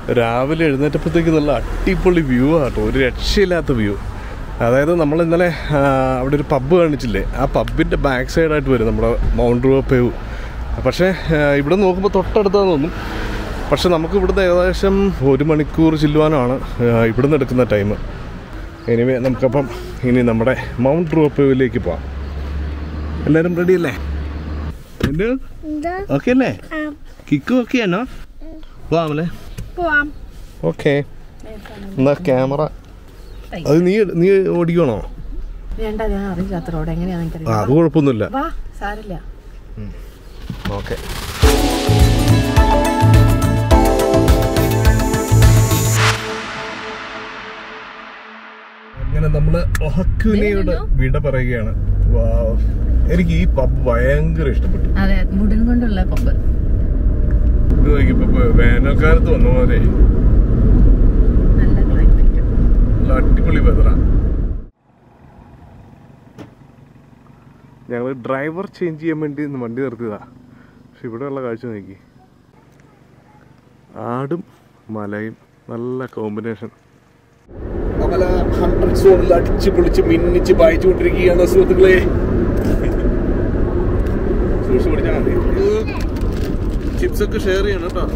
രാവിലെ എഴുന്നേറ്റപ്പോഴത്തേക്ക് നല്ല അടിപൊളി വ്യൂ ആട്ടോ, ഒരു രക്ഷയില്ലാത്ത വ്യൂ. അതായത് നമ്മൾ ഇന്നലെ അവിടെ ഒരു പബ്ബ് കാണിച്ചില്ലേ, ആ പബ്ബിൻ്റെ ബാക്ക് സൈഡായിട്ട് വരും നമ്മുടെ മൗണ്ട് റുവപ്പേവ്. പക്ഷേ ഇവിടെ നോക്കുമ്പോൾ തൊട്ടടുത്താന്ന് തോന്നും. പക്ഷെ നമുക്ക് ഇവിടുന്ന് ഏകദേശം 1 മണിക്കൂർ ചെല്ലുവാനാണ് ഇവിടുന്ന് എടുക്കുന്ന ടൈം. എനിവേ നമുക്കപ്പം ഇനി നമ്മുടെ മൗണ്ട് റുവപ്പേവിലേക്ക് പോവാം. എല്ലാവരും റെഡി അല്ലേ? ഓക്കെ അല്ലേ? കിക്കു ഓക്കെ ആണോ? പോവാമല്ലേ? ഓക്കെ. എന്നാ ക്യാമറ അത് നീ ഓടിക്കണോ? അത് കുഴപ്പമൊന്നുമില്ല. ഓക്കെ. അങ്ങനെ നമ്മള് ഒഹക്കുനിയോട് വിട പറയുകയാണ്. എനിക്ക് ഈ പബ് ഭയങ്കര ഇഷ്ടപ്പെട്ടു. വേനൽക്കാലത്ത് വന്ന പോലെ അടിപൊളി വെതറാ. ഞങ്ങൾ ഡ്രൈവർ ചേഞ്ച് ചെയ്യാൻ വേണ്ടി വണ്ടി നിർത്തിയതാ. പക്ഷെ ഇവിടെയുള്ള കാഴ്ച നോക്കി, ആടും മലയും നല്ല കോമ്പിനേഷൻ. അടിച്ച് പൊളിച്ച് മിന്നിച്ച് വായിച്ചുകൊണ്ടിരിക്കുകയാണ് സുഹൃത്തുക്കളെ. സൂക്ഷിച്ച് പിടിച്ചാൽ മതി. ചിപ്സ് ഒക്കെ ഷെയർ ചെയ്യണം കേട്ടോ.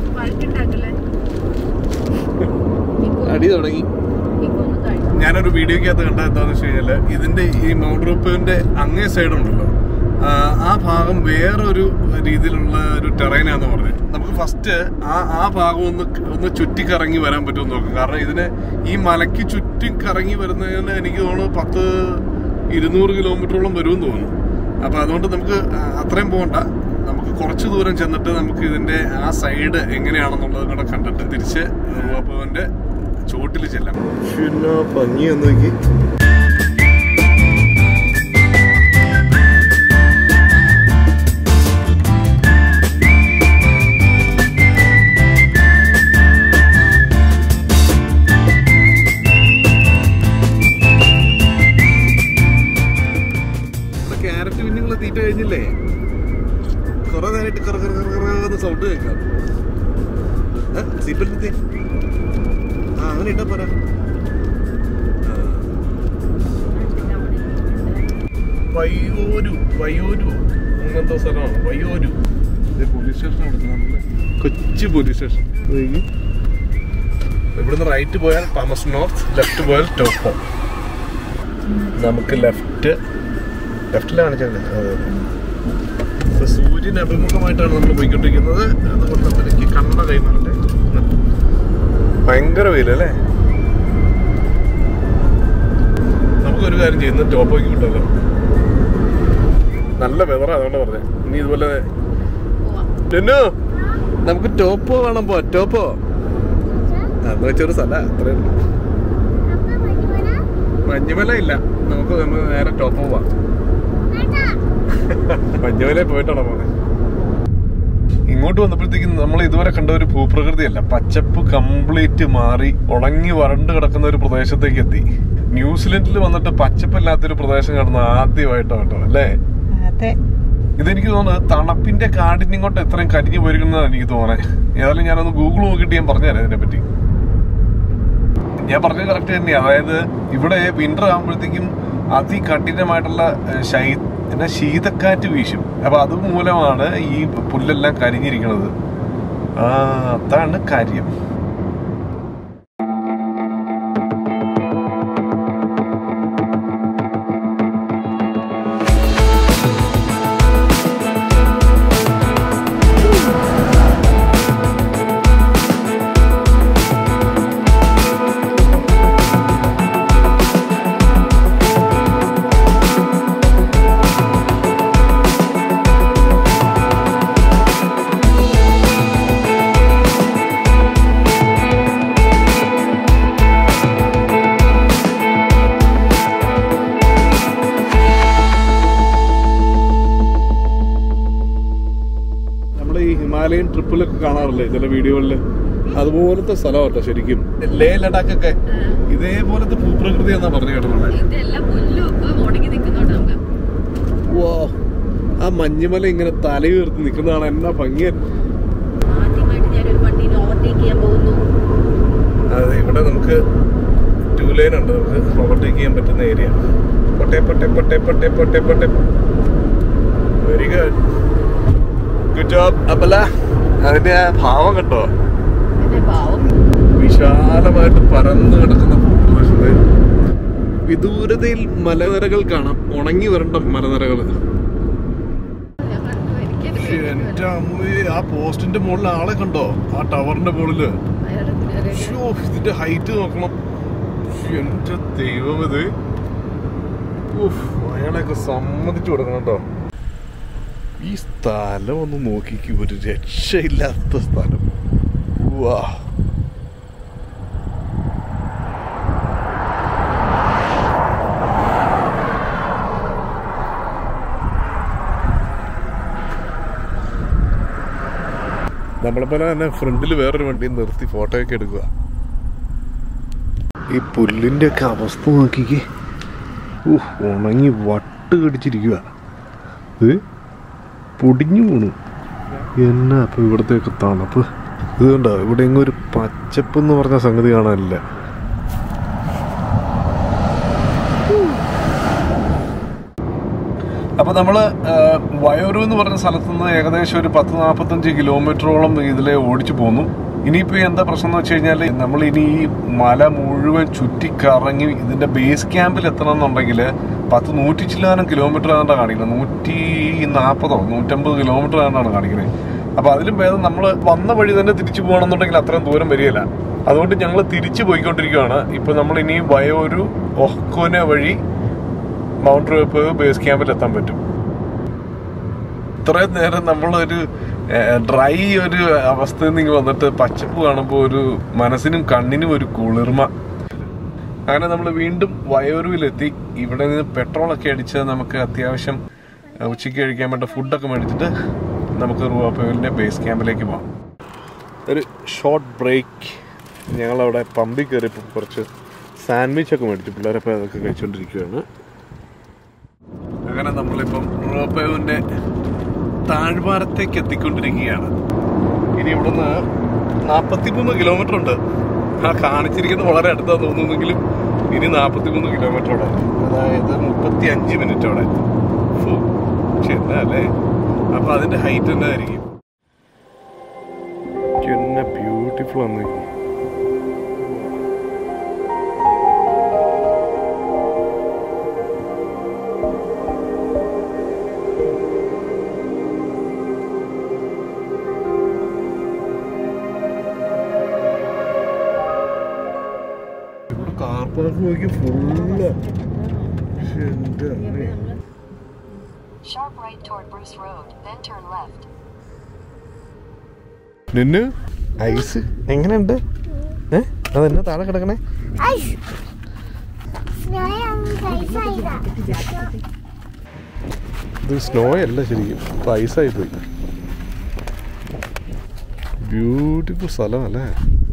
അടി തുടങ്ങി. ഞാനൊരു വീഡിയോക്കകത്ത് കണ്ട എന്താണെന്ന് വെച്ച് കഴിഞ്ഞാൽ, ഇതിന്റെ ഈ മൗണ്ട് റുവപ്പേവിന്റെ അങ്ങേ സൈഡ് ഉണ്ടല്ലോ, ആ ഭാഗം വേറൊരു രീതിയിലുള്ള ഒരു ടെറൈനാന്ന് പറഞ്ഞത്. നമുക്ക് ഫസ്റ്റ് ആ ഭാഗം ഒന്ന് ചുറ്റിക്കറങ്ങി വരാൻ പറ്റുമെന്ന് നോക്കാം. കാരണം ഇതിന് ഈ മലയ്ക്ക് ചുറ്റിക്കറങ്ങി വരുന്നതിന് എനിക്ക് തോന്നുന്നു 100-200 കിലോമീറ്ററോളം വരുമെന്ന് തോന്നുന്നു. അപ്പൊ അതുകൊണ്ട് നമുക്ക് അത്രയും പോകണ്ട, നമുക്ക് കുറച്ച് ദൂരം ചെന്നിട്ട് നമുക്ക് ഇതിന്റെ ആ സൈഡ് എങ്ങനെയാണെന്നുള്ളത് കൂടെ കണ്ടിട്ട് തിരിച്ച് റുവപ്പേവിന്റെ ചോട്ടിൽ ചെല്ലാം. ഭംഗിയൊന്നു നോക്കി. ക്യാരറ്റ് പിന്നെയുള്ള തീറ്റ കഴിഞ്ഞില്ലേ, കുറെ നേരമായിട്ട് കറന്ന് സൗണ്ട് കേൾക്കാം. സീറ്റ് അങ്ങനെ ഇട്ടാ പോരാ. വയ്യൂരു അങ്ങനത്തെ സ്ഥലമാണ് വയ്യൂരു. പോലീസ് സ്റ്റേഷൻ എടുക്കുന്നത്, കൊച്ചി പോലീസ് സ്റ്റേഷൻ. ഇവിടുന്ന് റൈറ്റ് പോയാൽ താമസ് നോർത്ത്, ലെഫ്റ്റ് പോയാൽ ടോപ്പോ. നമുക്ക് ലെഫ്റ്റിലാണ് കാണിച്ചത്. സൂര്യൻ അഭിമുഖമായിട്ടാണ് നമ്മൾ പോയിക്കൊണ്ടിരിക്കുന്നത്. അതുകൊണ്ട് എനിക്ക് കണ്ണ കൈമാറട്ടെ. ഭയങ്കര വെയിലല്ലേ? നമുക്കൊരു കാര്യം ചെയ്യുന്ന ടോപ്പോയ്ക്ക് വിട്ടല്ലോ, നല്ല വെതറാ. അതുകൊണ്ട് പറഞ്ഞേ ഇനി ഇതുപോലെ നമുക്ക് ടോപ്പോ വേണം. ടോപ്പോ അന്ന് വെച്ചൊരു സ്ഥല അത്രേ ഉള്ളൂ. മഞ്ഞുമല ഇല്ല, നമുക്ക് നേരെ ടോപ്പോ പോവാം. മഞ്ഞുമലയിൽ പോയിട്ടാണോ പോന്നെ? ഇങ്ങോട്ട് വന്നപ്പോഴത്തേക്കും നമ്മൾ ഇതുവരെ കണ്ട ഒരു ഭൂപ്രകൃതിയല്ല, പച്ചപ്പ് കംപ്ലീറ്റ് മാറി ഉണങ്ങി വരണ്ട് കിടക്കുന്ന ഒരു പ്രദേശത്തേക്ക് എത്തി. ന്യൂസിലൻഡിൽ വന്നിട്ട് പച്ചപ്പില്ലാത്തൊരു പ്രദേശം കാണുന്ന ആദ്യമായിട്ടോ അല്ലേ? ഇതെനിക്ക് തോന്നുന്നത് തണുപ്പിന്റെ കാഠിന്യം ഇത്രയും കരിഞ്ഞു പോയിരിക്കുന്നതാണ് എനിക്ക് തോന്നണേ. ഏതായാലും ഞാനൊന്ന് ഗൂഗിൾ നോക്കിയിട്ട് ഞാൻ പറഞ്ഞുതരാം ഇതിനെപ്പറ്റി. ഞാൻ പറഞ്ഞത് കറക്റ്റ് തന്നെയാണ്. അതായത് ഇവിടെ വിന്റർ ആകുമ്പോഴത്തേക്കും അതികഠിനമായിട്ടുള്ള ശീതക്കാറ്റ് വീശും. അപ്പൊ അതുമൂലമാണ് ഈ പുല്ലെല്ലാം കരിഞ്ഞിരിക്കുന്നത്. അതാണ് കാര്യം. ഹിമാലയൻ ട്രിപ്പിലൊക്കെ കാണാറില്ലേ ചില വീഡിയോകളില്, അതുപോലത്തെ സ്ഥലമാട്ടോ ശരിക്കും. ലേ ലഡാക്കൊക്കെ ഇതേപോലത്തെ ഭൂപ്രകൃതി എന്നാ പറഞ്ഞു കേട്ടിട്ടുള്ളത്. ആ മഞ്ഞുമല ഇങ്ങനെ തലയുയർത്തി നിൽക്കുന്നതാണ് എന്നാ ഭംഗിയ. അതെ, ഇവിടെ നമുക്ക് 2 ലൈൻ ഉണ്ട്, നമുക്ക് ഓവർടേക്ക് ചെയ്യാൻ പറ്റുന്ന ഏരിയ. പൊട്ടെ പൊട്ടെ പൊട്ടെ പൊട്ടെ പൊട്ടെ പൊട്ടെ. വെരി ഗുഡ്, ഗുഡ് ജോബ് അബല. അതിന്റെ ആ ഭാവം കണ്ടോ, വിശാലമായിട്ട് പരന്നു കിടക്കുന്ന ഭൂപ്രദേശത്ത് വിദൂരതയിൽ മലനിരകൾ കാണാം, ഉണങ്ങി വരേണ്ട മലനിരകൾ. എന്റെ അമ്മ, ആ പോസ്റ്റിന്റെ മുകളിൽ ആളെ കണ്ടോ, ആ ടവറിന്റെ മുകളില്. ഇതിന്റെ ഹൈറ്റ് നോക്കണം, എന്റെ ദൈവം. ഇത് അയാളെയൊക്കെ സമ്മതിച്ചു കൊടുക്കണം കേട്ടോ. ഈ സ്ഥലം ഒന്ന് നോക്കിക്ക്, ഒരു രക്ഷയില്ലാത്ത സ്ഥലം. വാ, നമ്മളെപ്പോലെ തന്നെ ഫ്രണ്ടിൽ വേറൊരു വണ്ടി നിർത്തി ഫോട്ടോയൊക്കെ എടുക്കുക. ഈ പുല്ലിൻ്റെ ഒക്കെ അവസ്ഥ നോക്കിക്കേ, ഉണങ്ങി വട്ട് കടിച്ചിരിക്കുക. ഇത് പൊടിഞ്ഞു പോണു എന്നാ. അപ്പോൾ ഇവിടത്തേക്ക് തണുപ്പ്. ഇതുകൊണ്ടോ ഇവിടെ എങ്ങും ഒരു പച്ചപ്പ് എന്ന് പറഞ്ഞ സംഗതി കാണാനില്ല. അപ്പോൾ നമ്മൾ വയോരു എന്ന് പറഞ്ഞ സ്ഥലത്ത് നിന്ന് ഏകദേശം ഒരു 10-45 കിലോമീറ്ററോളം ഇതിലെ ഓടിച്ചു പോന്നു. ഇനിയിപ്പോൾ എന്താ പ്രശ്നം എന്ന് വെച്ച് കഴിഞ്ഞാൽ, നമ്മൾ ഇനി ഈ മല മുഴുവൻ ചുറ്റിക്കറങ്ങി ഇതിൻ്റെ ബേസ് ക്യാമ്പിൽ എത്തണം എന്നുണ്ടെങ്കിൽ 100 ചില്ലാനം കിലോമീറ്റർ ആണെന്നാണ് കാണിക്കുന്നത്. 140-150 കിലോമീറ്റർ ആണെന്നാണ് കാണിക്കുന്നത്. അപ്പോൾ അതിലും ഭേദം നമ്മൾ വന്ന വഴി തന്നെ തിരിച്ചു പോകണമെന്നുണ്ടെങ്കിൽ അത്രയും ദൂരം വരികയില്ല. അതുകൊണ്ട് ഞങ്ങൾ തിരിച്ചു പോയിക്കൊണ്ടിരിക്കുകയാണ്. ഇപ്പോൾ നമ്മൾ ഇനി വയോരു ഒഹ്കോന വഴി മൗണ്ട് റോപ്പ് ബേസ് ക്യാമ്പിൽ എത്താൻ പറ്റും. ഇത്രയും നേരം നമ്മളൊരു ഡ്രൈ ഒരു അവസ്ഥയിൽ നിന്ന് വന്നിട്ട് പച്ചപ്പ് കാണുമ്പോൾ ഒരു മനസ്സിനും കണ്ണിനും ഒരു കുളിർമ. അങ്ങനെ നമ്മൾ വീണ്ടും വയോരുവിലെത്തി. ഇവിടെ നിന്ന് പെട്രോളൊക്കെ അടിച്ച് നമുക്ക് അത്യാവശ്യം ഉച്ചയ്ക്ക് കഴിക്കാൻ വേണ്ട ഫുഡൊക്കെ മേടിച്ചിട്ട് നമുക്ക് റുവാപ്പയോലിൻ്റെ ബേസ് ക്യാമ്പിലേക്ക് പോകാം. ഒരു ഷോർട്ട് ബ്രേക്ക്. ഞങ്ങളവിടെ പമ്പിൽ കയറിയപ്പോൾ കുറച്ച് സാൻഡ്വിച്ചൊക്കെ മേടിച്ചു, പിള്ളേരപ്പോൾ അതൊക്കെ കഴിച്ചുകൊണ്ടിരിക്കുകയാണ്. അങ്ങനെ നമ്മളിപ്പം റുവാപ്പയോലിൻ്റെ താഴ്വാരത്തേക്ക് എത്തിക്കൊണ്ടിരിക്കുകയാണ്. ഇനി ഇവിടുന്ന് 43 കിലോമീറ്റർ ഉണ്ട്. ആ കാണിച്ചിരിക്കുന്നത് വളരെ അടുത്താന്ന് തോന്നുന്നെങ്കിലും ഇനി 43 കിലോമീറ്ററോടെ, അതായത് 35 മിനിറ്റോടെ. എന്നാ അല്ലേ, അപ്പൊ അതിന്റെ ഹൈറ്റ് തന്നെ ആയിരിക്കും. എന്നെ ബ്യൂട്ടിഫുൾ ആണ്. കാർ പാർക്ക് നോക്കി ഫുള്ള്. നിന്നു ഐസ് എങ്ങനെയുണ്ട്? അതെന്നാ താഴെ കിടക്കണേ? ഇത് സ്നോ അല്ല ശരിക്കും, ഇപ്പൊ ഐസായി പോയി. ബ്യൂട്ടിഫുൾ സ്ഥലം അല്ലേ?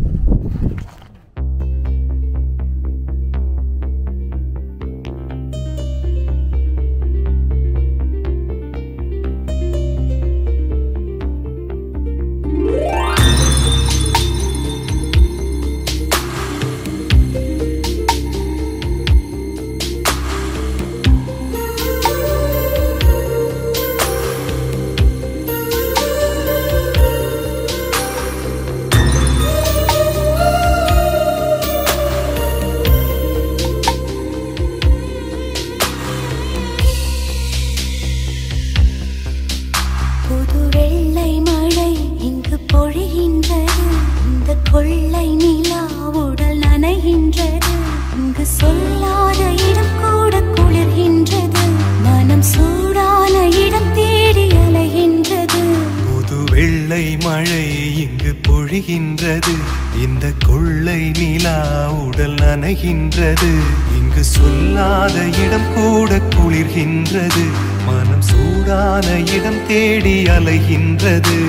இந்த கொள்ளை நிலா உடல் நனைகின்றது. இங்கு சொல்லாத இடம் கூட குளிர்கின்றது. மனம் சூடான இடம் தேடி அலைகின்றது.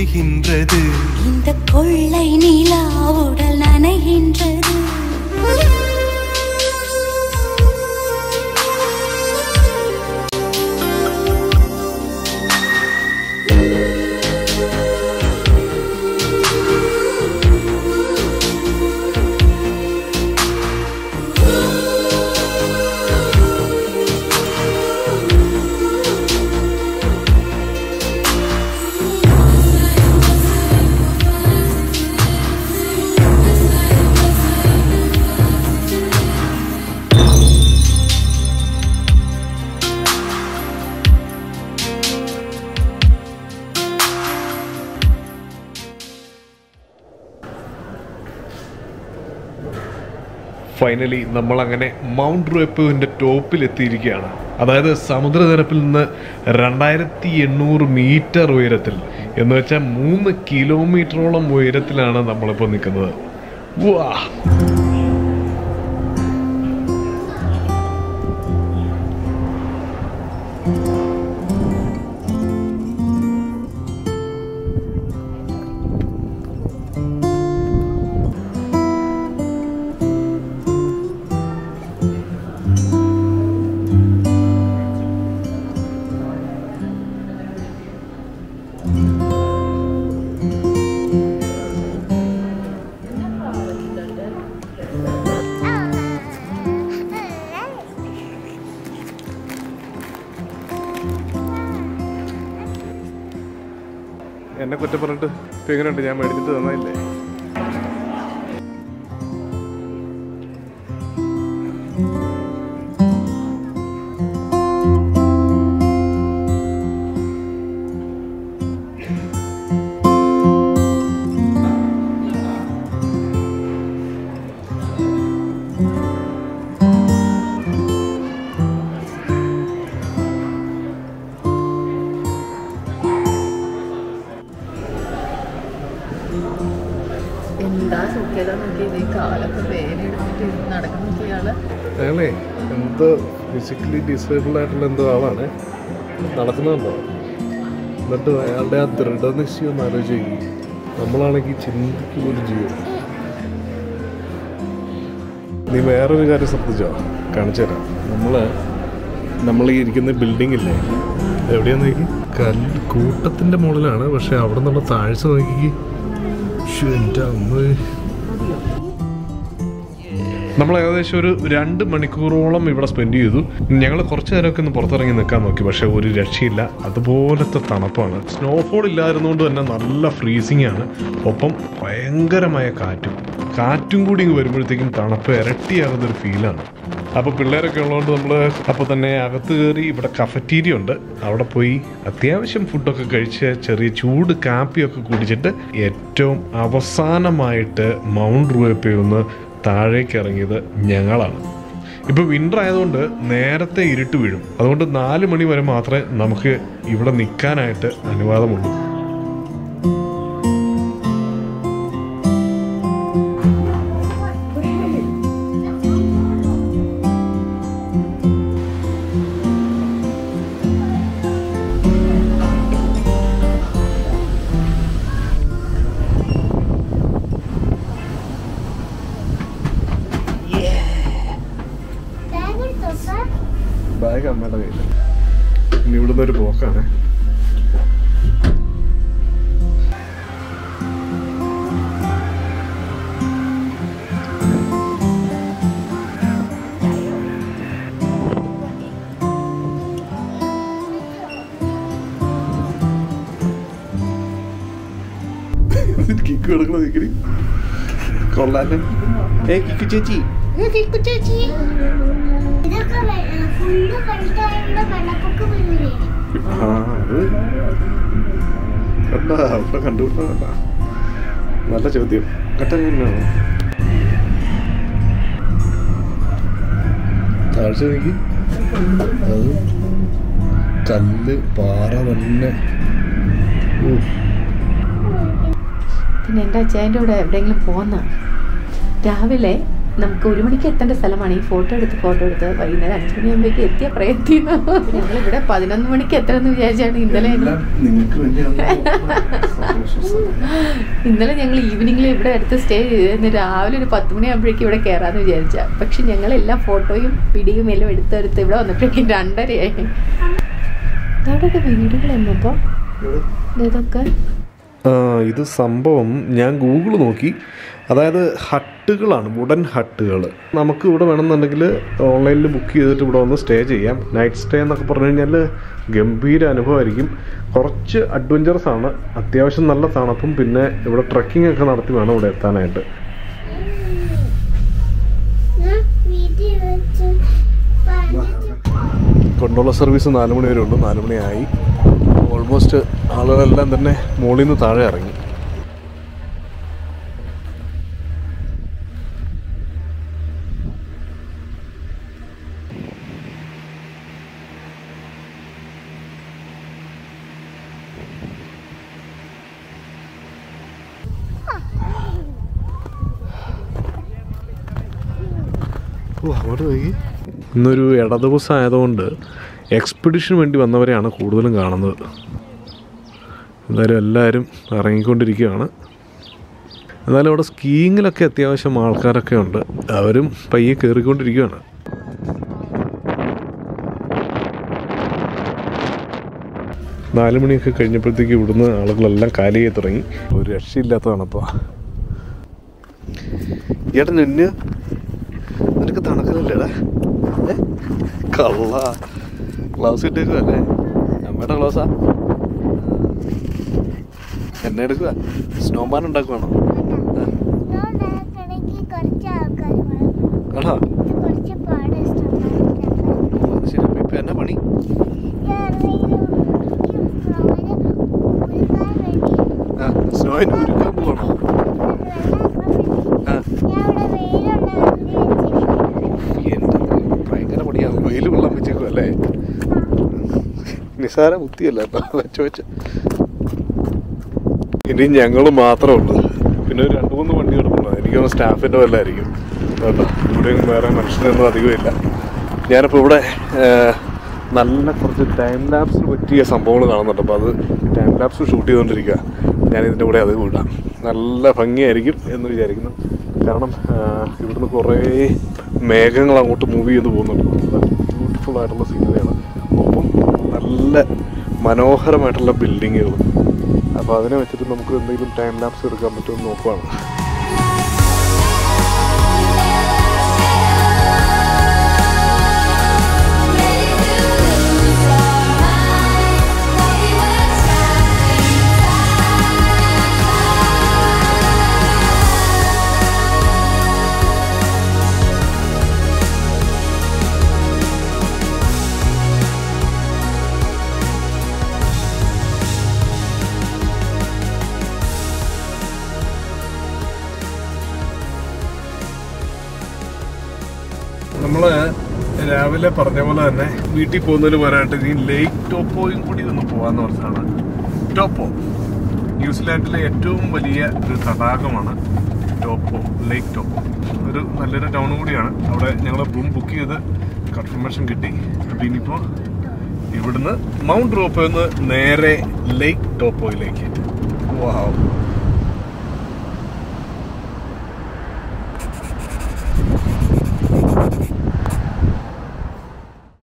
பொழிகின்றது. இந்த கொள்ளை நிலா உடல் நனைகின்றது. ഫൈനലി നമ്മളങ്ങനെ മൗണ്ട് റോപ്പുവിൻ്റെ ടോപ്പിലെത്തിയിരിക്കുകയാണ്. അതായത് സമുദ്രനിരപ്പിൽ നിന്ന് 2800 മീറ്റർ ഉയരത്തിൽ, എന്ന് വെച്ചാൽ 3 കിലോമീറ്ററോളം ഉയരത്തിലാണ് നമ്മളിപ്പോൾ നിൽക്കുന്നത്. വാ, എന്നെ കുറ്റം പറഞ്ഞിട്ട് ഇപ്പം എങ്ങനെയുണ്ട്? ഞാൻ മേടിച്ചിട്ട് തന്നില്ലേ? എന്താ സുഖ്യത നോക്കിയത്? കാലൊക്കെ വേദനെടുത്തിട്ട് നടക്കുന്ന ഇയാള്. അയാളെ എന്തോ ഫിസിക്കലി ഡിസേബിൾ ആയിട്ടുള്ള എന്തോ ആളാണ്. നടക്കുന്നുണ്ടോ? എന്നിട്ട് അയാളുടെ ആ ദൃഢനിശ്ചയം ഒന്ന് ആലോചിക്കും. നമ്മളാണെങ്കിൽ ചിന്തിക്ക് പോലും ചെയ്യും. നീ വേറൊരു കാര്യം ശ്രദ്ധിച്ചോ? കാണിച്ചു തരാം. നമ്മൾ ഈ ഇരിക്കുന്ന ബിൽഡിംഗ് ഇല്ലേ, എവിടെയാന്ന് നോക്കി? കൂട്ടത്തിൻ്റെ മുകളിലാണ്. പക്ഷെ അവിടെ നിന്നുള്ള താഴ്ച നോക്കി. എൻ്റെ അമ്മ, നമ്മൾ ഏകദേശം ഒരു 2 മണിക്കൂറോളം ഇവിടെ സ്പെൻഡ് ചെയ്തു. ഞങ്ങൾ കുറച്ച് നേരമൊക്കെ ഒന്ന് പുറത്തിറങ്ങി നിൽക്കാൻ നോക്കി. പക്ഷെ ഒരു രക്ഷയില്ല, അതുപോലത്തെ തണുപ്പാണ്. സ്നോഫോൾ ഇല്ലായിരുന്നുകൊണ്ട് തന്നെ നല്ല ഫ്രീസിങ് ആണ്. ഒപ്പം ഭയങ്കരമായ കാറ്റും കൂടി ഇങ്ങ് വരുമ്പോഴത്തേക്കും തണുപ്പ് ഇരട്ടിയാകുന്നൊരു ഫീലാണ്. അപ്പോൾ പിള്ളേരൊക്കെ ഉള്ളതുകൊണ്ട് നമ്മൾ അപ്പോൾ തന്നെ അകത്ത് കയറി. ഇവിടെ കഫറ്റീരിയ ഉണ്ട്, അവിടെ പോയി അത്യാവശ്യം ഫുഡൊക്കെ കഴിച്ച് ചെറിയ ചൂട് കാപ്പിയൊക്കെ കുടിച്ചിട്ട് ഏറ്റവും അവസാനമായിട്ട് മൗണ്ട് റോപ്പേ ഒന്ന് താഴേക്ക് ഇറങ്ങിയത് ഞങ്ങളാണ്. ഇപ്പോൾ വിൻ്റർ ആയതുകൊണ്ട് നേരത്തെ ഇരുട്ട് വീഴും. അതുകൊണ്ട് 4 മണി വരെ മാത്രമേ നമുക്ക് ഇവിടെ നിൽക്കാനായിട്ട് അനുവാദമുള്ളൂ. ബാഗ് അമ്മയുടെ കയ്യിൽ. ഇനി ഇവിടുന്ന് ഒരു പോക്കാണ്. കിക്ക് എടുക്കണോ? നിക്കടി കൊള്ളാല്ലേ? കിക്കു ചേച്ചി, അവിടെ കണ്ടുപിട്ട നല്ല ചോദ്യം. ഘട്ടം താഴ്ച നോക്കി. അത് കല്ല് പാറ തന്നെ. പിന്നെ എൻ്റെ അച്ഛൻ്റെ കൂടെ എവിടെയെങ്കിലും പോകുന്ന രാവിലെ നമുക്ക് 1 മണിക്ക് എത്തേണ്ട സ്ഥലമാണ്. ഈ ഫോട്ടോ എടുത്ത് വൈകുന്നേരം 5 മണിയാകുമ്പോഴേക്ക് എത്തിയ പ്രയത്നം. ഞങ്ങളിവിടെ 11 മണിക്ക് എത്തണമെന്ന് വിചാരിച്ചാണ് ഇന്നലെ ഞങ്ങൾ ഈവനിങ്ങിൽ ഇവിടെ അടുത്ത് സ്റ്റേ ചെയ്ത് രാവിലെ ഒരു 10 മണിയാകുമ്പോഴേക്കും ഇവിടെ കയറാമെന്ന് വിചാരിച്ച. പക്ഷെ ഞങ്ങളെല്ലാം ഫോട്ടോയും പിടിയും എല്ലാം എടുത്തെടുത്ത് ഇവിടെ വന്നപ്പോഴേക്കും 2:30 ഇതോടൊക്കെ വീടുകൾ എന്നപ്പോ ഇതൊക്കെ ഇത് സംഭവം ഞാൻ ഗൂഗിൾ നോക്കി. അതായത് ഹട്ടുകളാണ്, വുഡൻ ഹട്ടുകൾ. നമുക്ക് ഇവിടെ വേണമെന്നുണ്ടെങ്കിൽ ഓൺലൈനിൽ ബുക്ക് ചെയ്തിട്ട് ഇവിടെ വന്ന് സ്റ്റേ ചെയ്യാം. നൈറ്റ് സ്റ്റേ എന്നൊക്കെ പറഞ്ഞു കഴിഞ്ഞാൽ ഗംഭീര അനുഭവമായിരിക്കും. കുറച്ച് അഡ്വഞ്ചറസ് ആണ്, അത്യാവശ്യം നല്ല തണുപ്പും, പിന്നെ ഇവിടെ ട്രക്കിംഗ് ഒക്കെ നടത്തി വേണം ഇവിടെ എത്താനായിട്ട്. കൊണ്ടുള്ള സർവീസ് 4 മണി വരെ ഉള്ളൂ. 4 മണിയായി. ഓൾമോസ്റ്റ് ആളുകളെല്ലാം തന്നെ മുകളിൽ നിന്ന് താഴെ ഇറങ്ങി. അങ്ങോട്ട് പോയി. ഇന്നൊരു ഇട ദിവസം ആയതുകൊണ്ട് എക്സ്പെഡിഷന് വേണ്ടി വന്നവരെയാണ് കൂടുതലും കാണുന്നത്. എന്തായാലും എല്ലാവരും ഇറങ്ങിക്കൊണ്ടിരിക്കുകയാണ്. എന്നാലും അവിടെ സ്കീയിങ്ങിലൊക്കെ അത്യാവശ്യം ആൾക്കാരൊക്കെ ഉണ്ട്. അവരും പയ്യെ കയറിക്കൊണ്ടിരിക്കുകയാണ്. നാല് മണിയൊക്കെ കഴിഞ്ഞപ്പോഴത്തേക്ക് ഇവിടുന്ന് ആളുകളെല്ലാം കാലി ചെയ്ത് തുടങ്ങി. ഒരു രക്ഷയില്ലാത്തതാണപ്പോൾ. ഏട്ടാ നിനക്ക് തണുക്കുന്നില്ലേടാ? കള്ള ഗ്ലൗസ് ഇട്ടേക്കുവല്ലേ? അമ്മയുടെ ഗ്ലൗസാ? എന്നെ എടുക്കുക? സ്നോമാൻ ഉണ്ടാക്കുവാണോ? ആണോ? ശരി. അപ്പം ഇപ്പം എന്നാ പണി? സ്നോയിന് ഒരുക്കാൻ പോകണോ? ഭയങ്കര പണിയാണ്. വെയിൽ വെള്ളം വെച്ചേക്കും അല്ലേ? നിസാര ബുദ്ധിയല്ല വെച്ച് ഇനി ഞങ്ങൾ മാത്രമേ ഉള്ളൂ. പിന്നെ ഒരു 2-3 വണ്ടി കിടപ്പുണ്ട്. എനിക്കൊന്ന് സ്റ്റാഫിൻ്റെ വല്ലതായിരിക്കും കേട്ടോ. ഇവിടെയും വേറെ മനുഷ്യരൊന്നും അധികമില്ല. ഞാനിപ്പോൾ ഇവിടെ നല്ല കുറച്ച് ടൈം ലാപ്സിന് പറ്റിയ സംഭവങ്ങൾ കാണുന്നുണ്ട്. അപ്പോൾ അത് ടൈം ലാപ്സ് ഷൂട്ട് ചെയ്തുകൊണ്ടിരിക്കുക. ഞാനിതിൻ്റെ കൂടെ അത് വിടാം. നല്ല ഭംഗിയായിരിക്കും എന്ന് വിചാരിക്കുന്നു. കാരണം ഇവിടുന്ന് കുറേ മേഘങ്ങൾ അങ്ങോട്ട് മൂവ് ചെയ്ത് പോകുന്നുണ്ട്. ബ്യൂട്ടിഫുൾ ആയിട്ടുള്ള സീനറിയാണ്. ഒപ്പം നല്ല മനോഹരമായിട്ടുള്ള ബിൽഡിങ്ങുകൾ. അപ്പോൾ അതിനെ വെച്ചിട്ട് നമുക്ക് എന്തെങ്കിലും ടൈം ലാപ്സ് എടുക്കാൻ പറ്റുമെന്ന് നോക്കുവാണ്. നമ്മൾ രാവിലെ പറഞ്ഞ പോലെ തന്നെ വീട്ടിൽ പോകുന്നതിന് പറയാനായിട്ട് ഇനി ലേക്ക് ടോപ്പോയും കൂടി ഒന്ന് പോകാമെന്ന് പറഞ്ഞാണ്. ടോപ്പോ ന്യൂസിലാൻഡിലെ ഏറ്റവും വലിയ ഒരു തടാകമാണ് ടോപ്പോ, ലേക്ക് ടോപ്പോ. ഒരു നല്ലൊരു ടൗൺ കൂടിയാണ്. അവിടെ ഞങ്ങൾ റൂം ബുക്ക് ചെയ്ത് കൺഫർമേഷൻ കിട്ടി. അപ്പോൾ ഇനിയിപ്പോൾ ഇവിടുന്ന് മൗണ്ട് റോപ്പോയിൽ നിന്ന് നേരെ ലേക്ക് ടോപ്പോയിലേക്ക്. വാവ്.